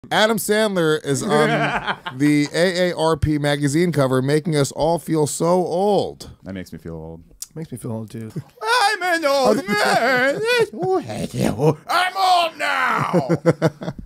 Adam Sandler is on the AARP magazine cover, making us all feel so old. That makes me feel old. Makes me feel old too. I'm an old man. I'm old now.